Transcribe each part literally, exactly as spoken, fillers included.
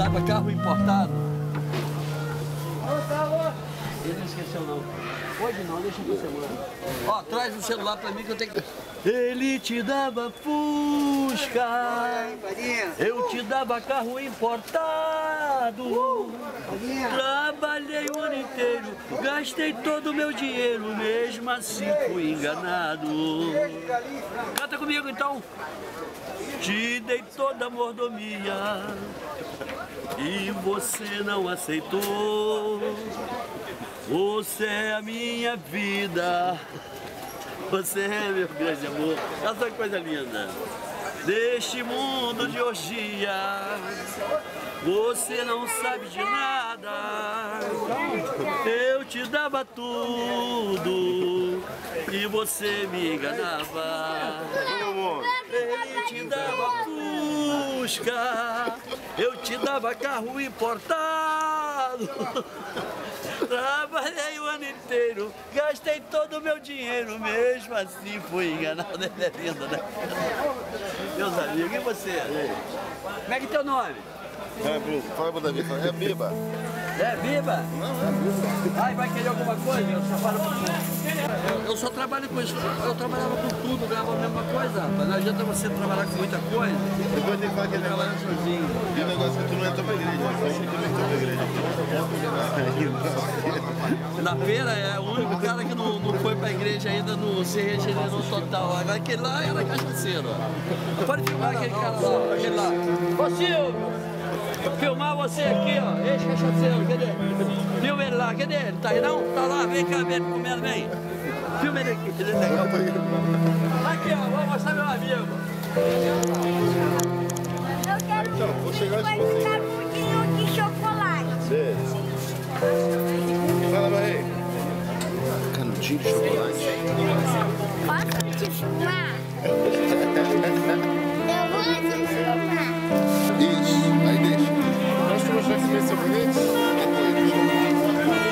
dava carro importado. Ele não esqueceu não. Hoje não, deixa pra semana. Ó, traz o celular pra mim que eu tenho que... Ele te dava Fusca, eu te dava carro importado. Trabalhei o ano inteiro, gastei todo o meu dinheiro, mesmo assim fui enganado. Canta comigo então. Te dei toda a mordomia e você não aceitou. Você é a minha vida, você é meu grande amor. Essa coisa linda. Neste mundo de orgia, você não sabe de nada. Eu te dava tudo e você me enganava. Ele te dava Fusca, eu te dava carro importado. Trabalhei o ano inteiro, gastei todo o meu dinheiro, mesmo assim fui enganado. É lindo, né? Meus amigos, e você? Como é que é teu nome? É, Biba. Fala pro Davi, é Biba. É Biba? Não, é Biba. Ai, vai querer alguma coisa? Eu só falo com eu, eu só trabalho com isso. Eu trabalhava com tudo, ganhava a mesma coisa, rapaz. Não adianta você trabalhar com muita coisa. Depois tem que falar aquele trabalhando sozinho. E o negócio que tu não entrou pra igreja. Só que tu não entrou pra igreja. Na feira é o único cara que não, não foi pra igreja ainda, não se regenerou total. Agora aquele lá era cachaceiro. Pode filmar aquele cara lá, aquele lá. Ô Silvio! Filmar você aqui, ó, ex-cachaceiro, cadê? Filma ele lá, cadê ele? Tá aí não? Tá lá, vem cá, vem comendo, vem. Filma ele aqui, ele é legal. Aqui, ó, vou mostrar meu amigo. Eu quero Então, vou chegar um pouquinho de chocolate. Beleza. Fala, Bahia. Canudinho de chocolate. Posso te filmar? Eu vou te filmar. Isso, aí deixa. Nós vamos mostrar que vai ser bonito.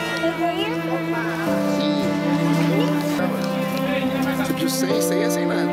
Depois. Sim. Você pediu sem, sem é sem nada.